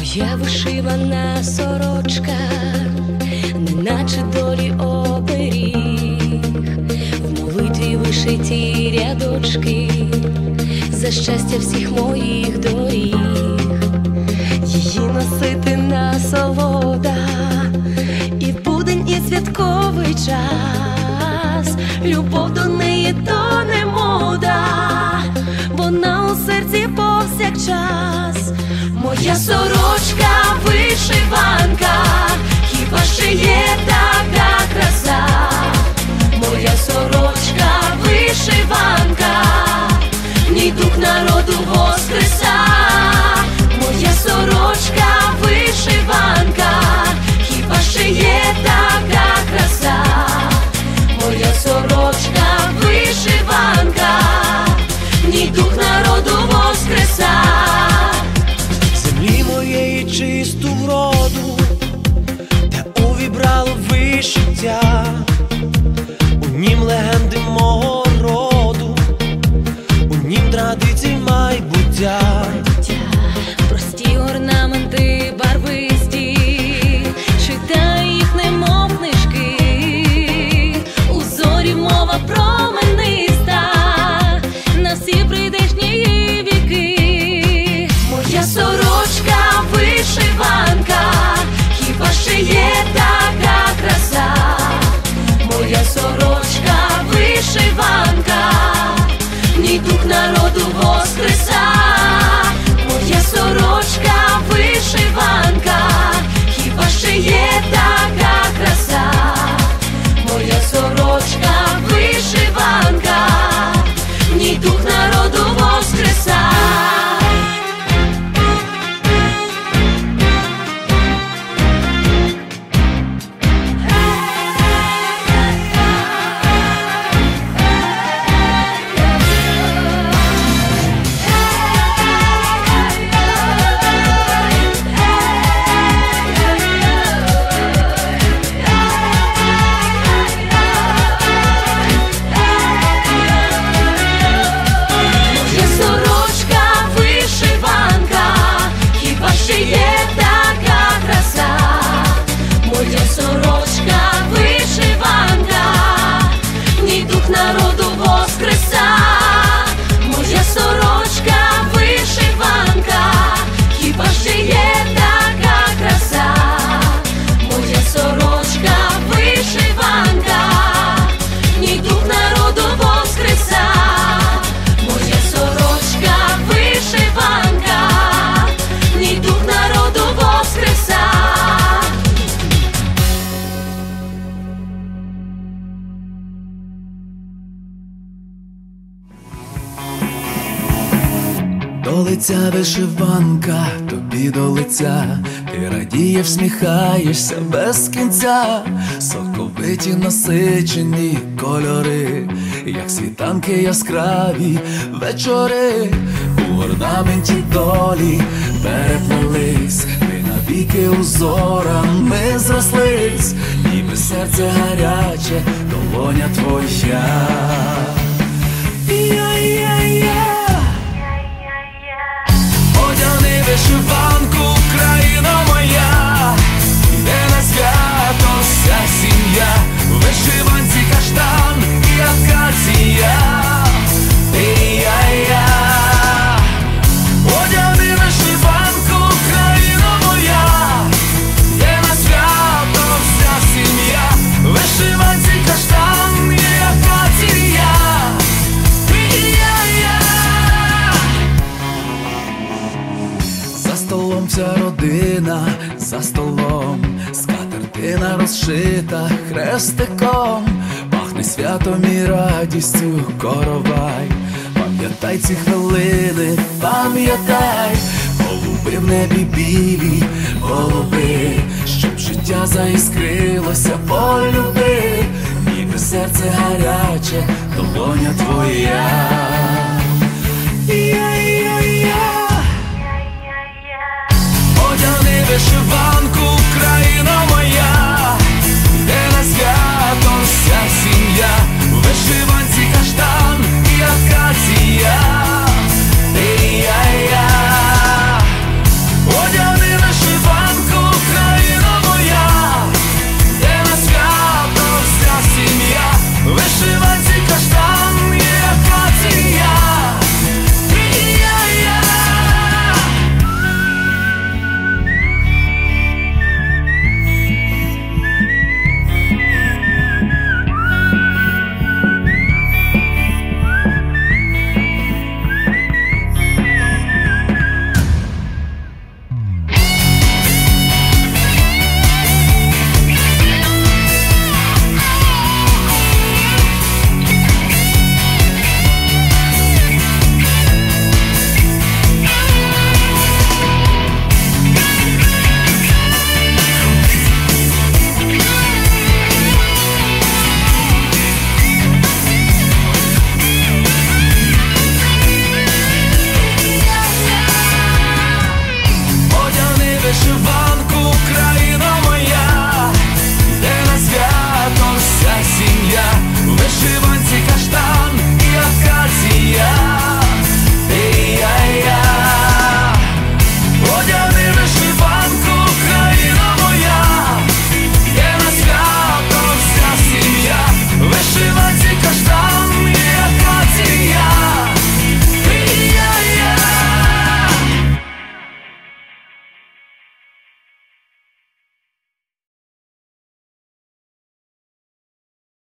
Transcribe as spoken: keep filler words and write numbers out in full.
Моя вишивана сорочка, неначе долі оберіг, в молитві вишиті рядочки за щастя всіх моїх доріг. Її носити насолода і в будень, і святковий час. Любов до неї то не мода, вона у серці повсякчас. Моя сорочка вишиванка, хіба ще є така краса? Моя сорочка вишиванка, в ній дух народу воскреса. Моя сорочка вишиванка, хіба ще є така краса? Моя сорочка вишиванка, в ній дух народу воскреса. Землі моєї чисту вроду, де увібрало вишиття, у нім легенди мого роду, у нім традицій майбуття. Прості орнаменти барвисті, читай їх немов книжки, у зорі мова промениста, на всі прийдешні віки. Моя сорочка вишиванка, хіба ще є така краса? Моя сорочка вишиванка, в ній дух народу воскреса. Моя сорочка вишиванка, хіба ще є така краса? Моя сорочка вишиванка, в ній дух народу воскреса. Моя сорочка вишиванка, в ній дух народу воскреса. Моя сорочка вишиванка, хіба ще є така краса? Моя сорочка вишиванка, в ній дух народу воскреса. Моя сорочка вишиванка, в ній дух народу воскреса. До лиця вишиванка, тобі до лиця, ти радієш, всміхаєшся без кінця. Соковиті насичені кольори, як світанки яскраві вечори. У орнаменті долі переплелись, ми навіки узорами зрослись, ніби серце гаряче, долоня твоя. Одягни вишиванку, країна моя, йде на свято вся сім'я. В вишиванці каштан і акація, ти і я. Одягни вишиванку, країна моя, йде на свято вся сім'я. В вишиванці каштан і акація, ти і я. За столом вся родина, за столом скатертина розшита хрестиком. Пахне святом і радістю коровай. Пам'ятай ці хвилини, пам'ятай. Голуби в небі білі, голуби, щоб життя заіскрилося, полюби. Ніби серце гаряче, долоня твоя. Я-я-я. Одягни вишиванку,